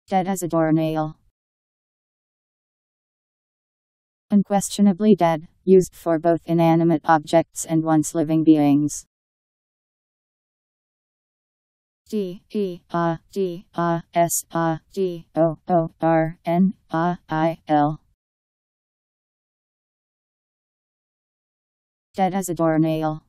Dead as a doornail. Unquestionably dead, used for both inanimate objects and once living beings. Deadasdoornail. Dead as a doornail.